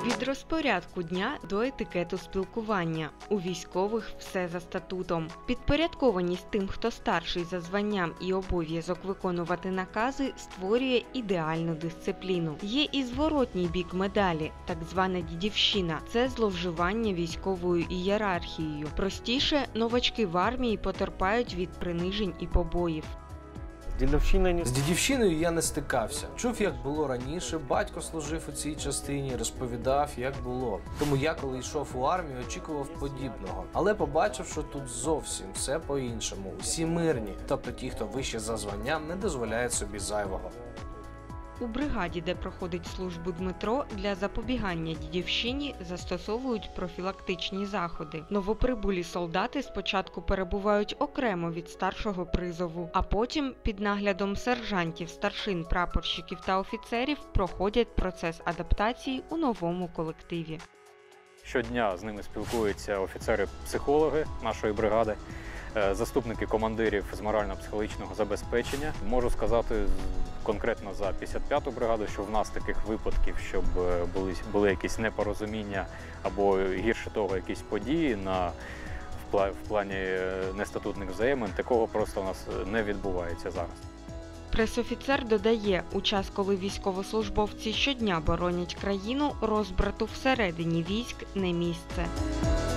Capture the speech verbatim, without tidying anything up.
Від розпорядку дня до етикету спілкування. У військових все за статутом. Підпорядкованість тим, хто старший за званням і обов'язок виконувати накази, створює ідеальну дисципліну. Є і зворотній бік медалі, так звана дідівщина. Це зловживання військовою ієрархією. Простіше, новачки в армії потерпають від принижень і побоїв. З дідівщиною я не стикався. Чув, як було раніше, батько служив у цій частині, розповідав, як було. Тому я, коли йшов у армію, очікував подібного. Але побачив, що тут зовсім все по-іншому. Усі мирні, тобто ті, хто вище за званням, не дозволяють собі зайвого. У бригаді, де проходить службу Дмитро, для запобігання дідівщині застосовують профілактичні заходи. Новоприбулі солдати спочатку перебувають окремо від старшого призову, а потім під наглядом сержантів, старшин, прапорщиків та офіцерів проходять процес адаптації у новому колективі. Щодня з ними спілкуються офіцери-психологи нашої бригади, заступники командирів з морально-психологічного забезпечення. Можу сказати конкретно за п'ятдесят п'яту бригаду, що в нас таких випадків, щоб були, були якісь непорозуміння або гірше того, якісь події на, в плані нестатутних взаємин, такого просто у нас не відбувається зараз. Пресофіцер додає, у час, коли військовослужбовці щодня боронять країну, розбрату всередині військ не місце.